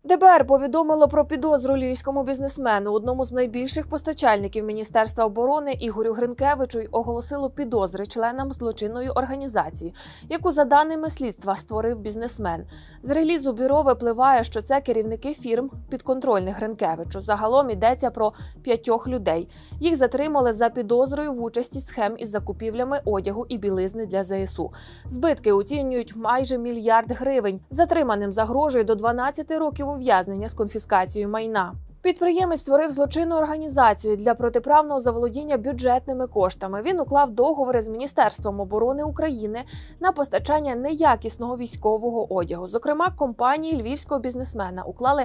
ДБР повідомило про підозру львівському бізнесмену, одному з найбільших постачальників Міністерства оборони Ігорю Гринкевичу, й оголосило підозри членам злочинної організації, яку, за даними слідства, створив бізнесмен. З релізу бюро випливає, що це керівники фірм, підконтрольних Гринкевичу. Загалом йдеться про 5 людей. Їх затримали за підозрою в участі схем із закупівлями одягу і білизни для ЗСУ. Збитки оцінюють майже 1 мільярд гривень. Затриманим загрожує до 12 років ув'язнення з конфіскацією майна. Підприємець створив злочинну організацію для протиправного заволодіння бюджетними коштами. Він уклав договори з Міністерством оборони України на постачання неякісного військового одягу. Зокрема, компанії львівського бізнесмена уклали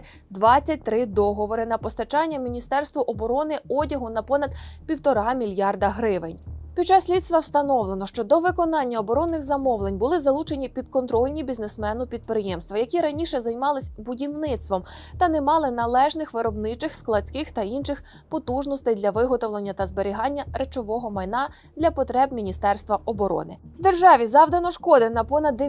23 договори на постачання Міністерству оборони одягу на понад 1,5 мільярда гривень. Під час слідства встановлено, що до виконання оборонних замовлень були залучені підконтрольні бізнесмену підприємства, які раніше займались будівництвом та не мали належних виробничих, складських та інших потужностей для виготовлення та зберігання речового майна для потреб Міністерства оборони. Державі завдано шкоди на понад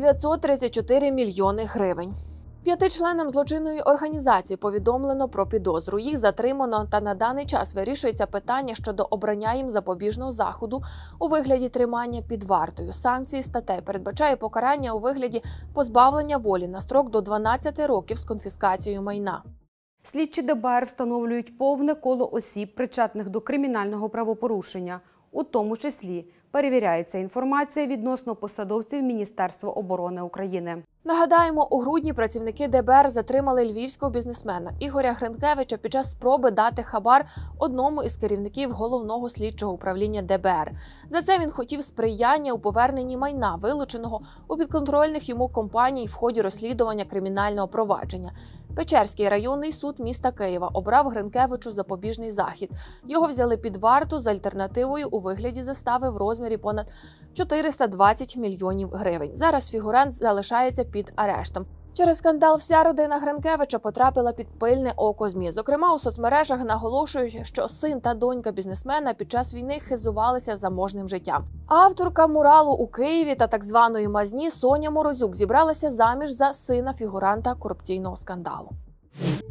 934 мільйони гривень. 5 членам злочинної організації повідомлено про підозру. Їх затримано та на даний час вирішується питання щодо обрання їм запобіжного заходу у вигляді тримання під вартою. Санкції статей передбачає покарання у вигляді позбавлення волі на строк до 12 років з конфіскацією майна. Слідчі ДБР встановлюють повне коло осіб, причетних до кримінального правопорушення. У тому числі перевіряється інформація відносно посадовців Міністерства оборони України. Нагадаємо, у грудні працівники ДБР затримали львівського бізнесмена Ігоря Гринкевича під час спроби дати хабар одному із керівників Головного слідчого управління ДБР. За це він хотів сприяння у поверненні майна, вилученого у підконтрольних йому компаній в ході розслідування кримінального провадження. Печерський районний суд міста Києва обрав Гринкевичу запобіжний захід. Його взяли під варту з альтернативою у вигляді застави в розмірі понад 420 мільйонів гривень. Зараз фігурант залишається під арештом. Через скандал вся родина Гринкевича потрапила під пильне око ЗМІ. Зокрема, у соцмережах наголошують, що син та донька бізнесмена під час війни хизувалися заможним життям. Авторка муралу у Києві та так званої мазні Соня Морозюк зібралася заміж за сина фігуранта корупційного скандалу.